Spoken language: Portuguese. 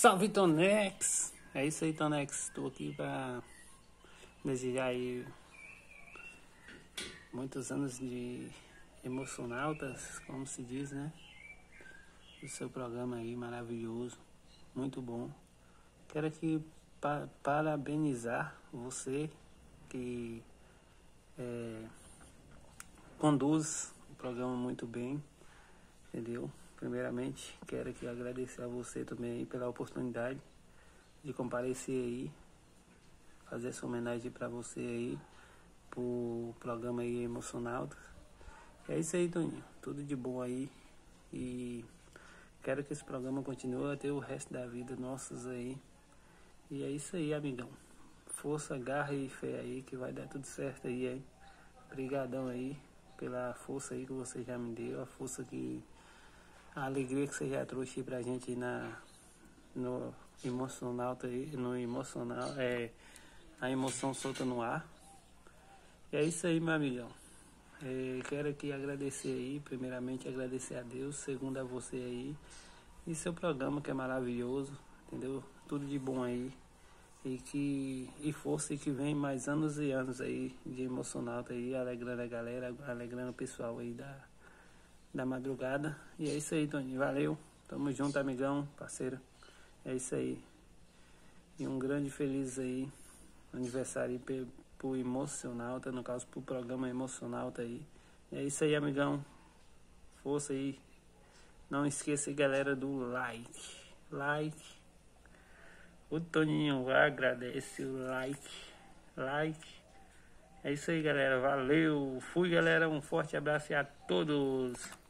Salve, Tonex! É isso aí, Tonex. Estou aqui para desejar aí muitos anos de emocionautas, como se diz, né? O seu programa aí maravilhoso, muito bom. Quero aqui parabenizar você que conduz o programa muito bem, entendeu? Primeiramente, quero aqui agradecer a você também aí pela oportunidade de comparecer aí, fazer essa homenagem para você aí, pro programa aí emocional. É isso aí, Toninho. Tudo de bom aí. E quero que esse programa continue até o resto da vida nossos aí. E é isso aí, amigão. Força, garra e fé aí que vai dar tudo certo aí, hein? Obrigadão aí pela força aí que você já me deu, a alegria que você já trouxe pra gente aí no emocional aí, no emocional, a emoção solta no ar. E é isso aí, meu amigão. Quero aqui agradecer aí, primeiramente agradecer a Deus, segundo a você aí, e seu programa que é maravilhoso, entendeu? Tudo de bom aí. E força e que vem mais anos e anos aí de emocional aí, alegrando a galera, alegrando o pessoal aí da madrugada. E é isso aí, Toninho. Valeu. Tamo junto, amigão, parceiro. É isso aí. E um grande feliz aí aniversário aí pro emocional, no caso pro programa emocional aí. É isso aí, amigão. Força aí. Não esqueça aí, galera, do like. O Toninho agradece o like. É isso aí, galera. Valeu. Fui, galera. Um forte abraço a todos.